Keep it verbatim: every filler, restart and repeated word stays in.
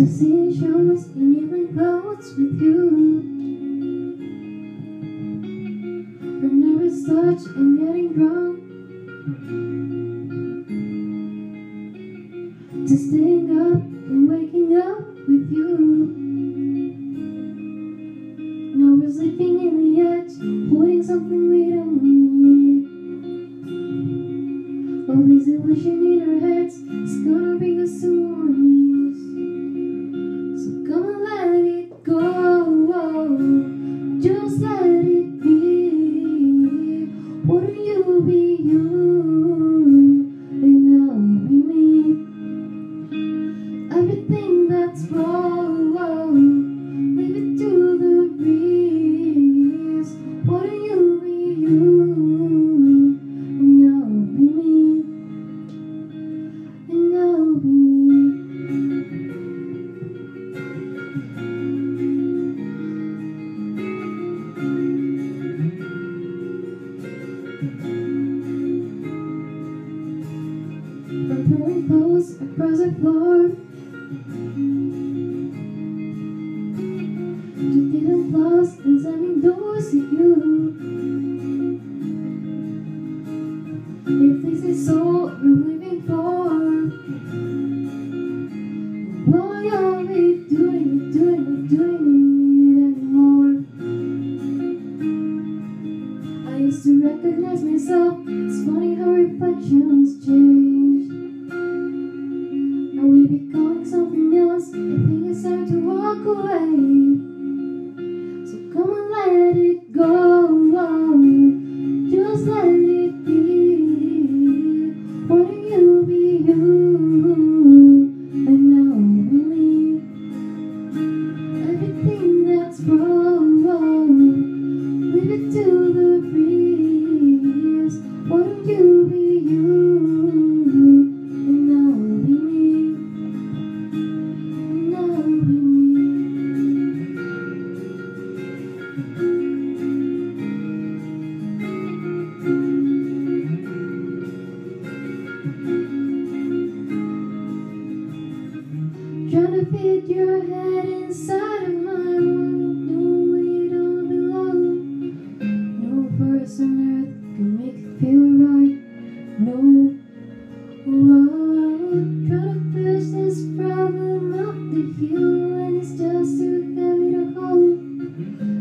Just seeing shows in evening clothes with you. Her nervous touch and getting drunk, to staying up and waking up with you. Now we're sleeping in the edge, holding something we don't need. All this illusion in our heads is gonna bring us to our knees. So come and let it go, just let it be. Wouldn't you be you, and I'll be me. Everything that's wrong, leave it to the breeze. Wouldn't you be you, and I'll be me, and I'll be me. From throwing clothes across the floor to getting lost and slamming doors at you. If this is all we're living for, why are we doing it, doing it, doing it anymore? I used to recognize myself. It's funny how reflections change. Are we becoming something else? I think it's time to walk away. So come and let it go, just let it be. Wouldn't you be you, and I'll be me. Everything that's wrong, leave it to the breeze. Wouldn't you be you, and I'll be me, and I'll be me. Trying to fit your head inside of my world. No, we don't belong. No force on earth can make it feel right. No, whoa. Trying to push this problem up the hill, and it's just too heavy to hold.